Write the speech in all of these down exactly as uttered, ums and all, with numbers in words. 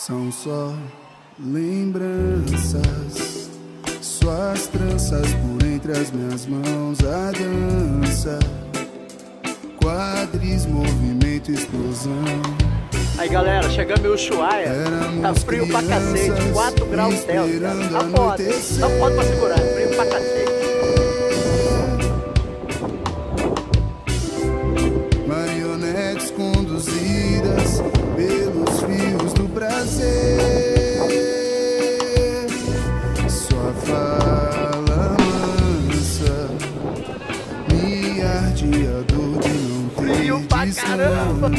São só lembranças, suas tranças por entre as minhas mãos, a dança, quadris, movimento, explosão. Aí galera, chegamos em Ushuaia, tá frio pra cacete, quatro graus Celsius, cara. Tá foda, tá foda pra segurar, frio pra cacete. Marionetes conduzidas pelos fios do prazer, sua fala mansa me arde a dor de não ter frio pra caramba,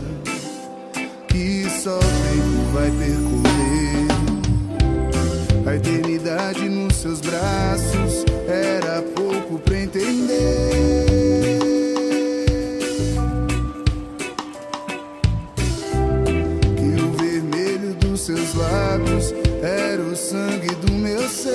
que só o tempo vai percorrer. A eternidade nos seus braços era pouco pra entender. Que o vermelho dos seus lábios era o sangue do meu ser.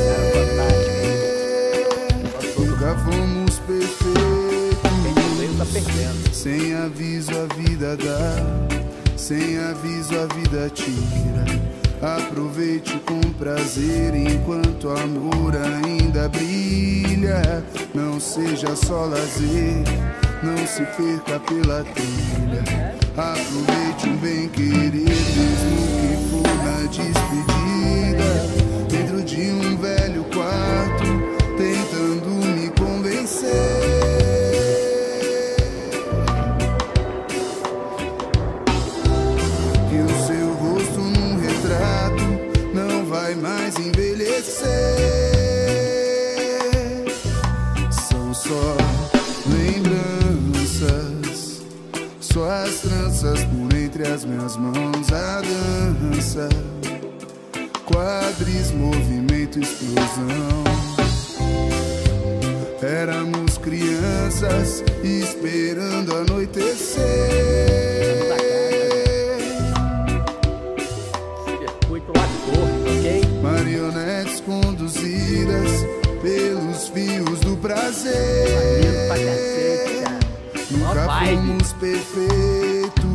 Nunca fomos perfeitos. Tá perdendo. Sem aviso a vida dá, sem aviso a vida tira. Aproveite com prazer enquanto o amor ainda brilha. Não seja só lazer, não se perca pela trilha. Aproveite um bem querer, mesmo que for na despedida. Dentro de um velho quarto, tentando me convencer mais envelhecer. São só lembranças, suas tranças por entre as minhas mãos, a dança, quadris, movimento, explosão. Éramos crianças esperando anoitecer. Marionetes conduzidas pelos fios do prazer. Nunca fomos perfeitos.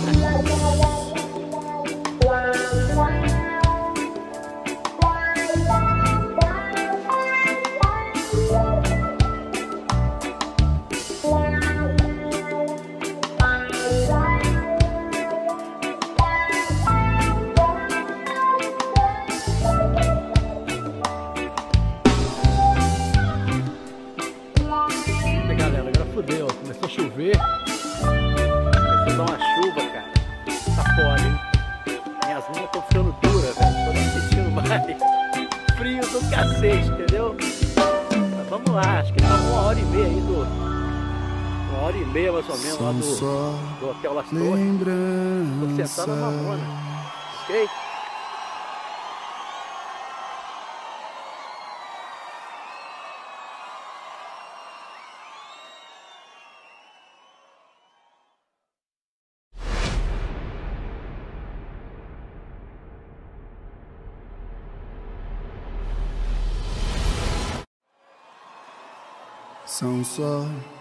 Fudeu, começou a chover, começou a dar uma chuva, cara, tá foda, hein? Minhas mãos estão ficando duras, velho, tô nem sentindo mais, frio do cacete, entendeu? Mas vamos lá, acho que tá uma hora e meia aí do, uma hora e meia mais ou menos lá do, do Hotel Las Torres, tô sentado na mamona, ok? São só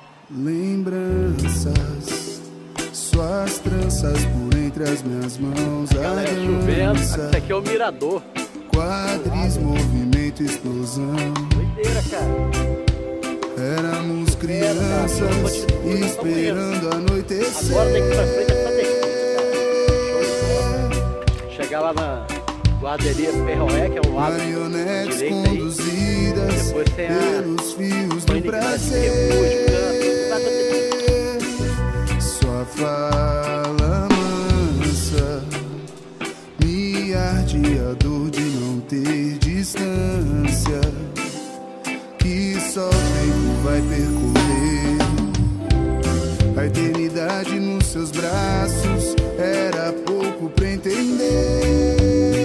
lembranças, suas tranças por entre as minhas mãos, a galera chovendo, isso aqui é o mirador. Quadris, movimento, explosão. Doideira, cara. Éramos crianças esperando anoitecer. Agora tem que ir pra frente essa descida, cara. Chegar lá na guarderia Ferroé, que é o lado Marionetes direito conduzidas aí. Depois tem a pelos fios do prazer. Sua fala mansa me arde a dor de não ter distância, que só o tempo vai percorrer. A eternidade nos seus braços era pouco pra entender.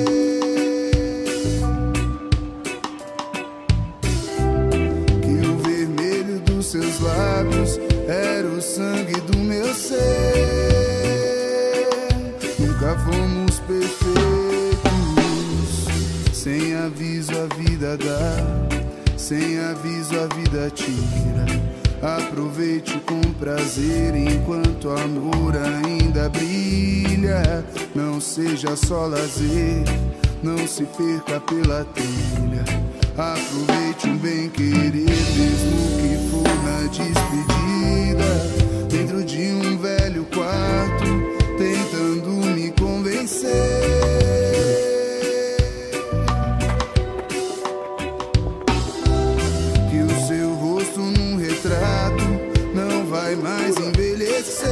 Seus lábios era o sangue do meu ser. Nunca fomos perfeitos. Sem aviso a vida dá, sem aviso a vida tira. Aproveite com prazer enquanto o amor ainda brilha. Não seja só lazer, não se perca pela trilha. Aproveite um bem-querer, mesmo que for na despedida. Dentro de um velho quarto, tentando me convencer que o seu rosto num retrato não vai mais envelhecer.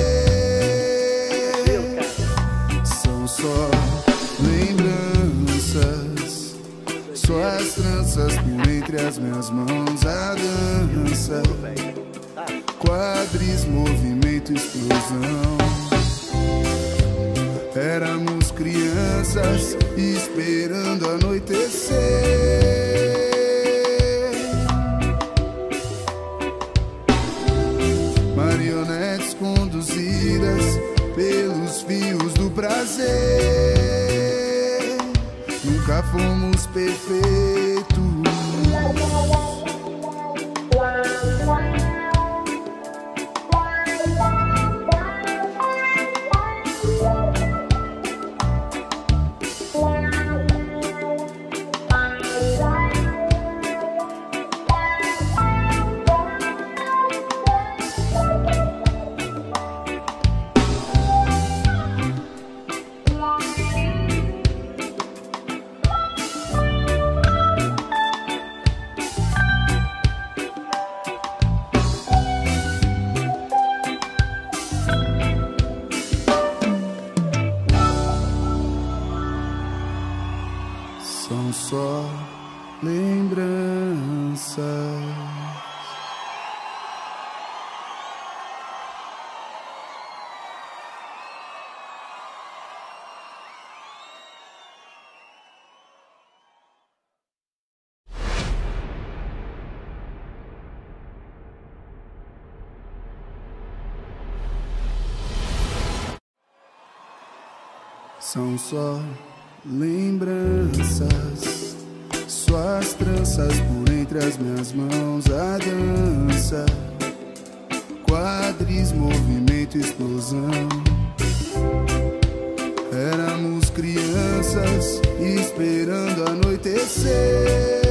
São só lembranças, suas tranças por entre as minhas mãos, a dança, quadris, movimento, explosão. Éramos crianças esperando anoitecer. Marionetes conduzidas pelos fios do prazer. Nunca fomos perfeitos. São só lembranças. São só lembranças, suas tranças por entre as minhas mãos, a dança, quadris, movimento, explosão. Éramos crianças esperando anoitecer.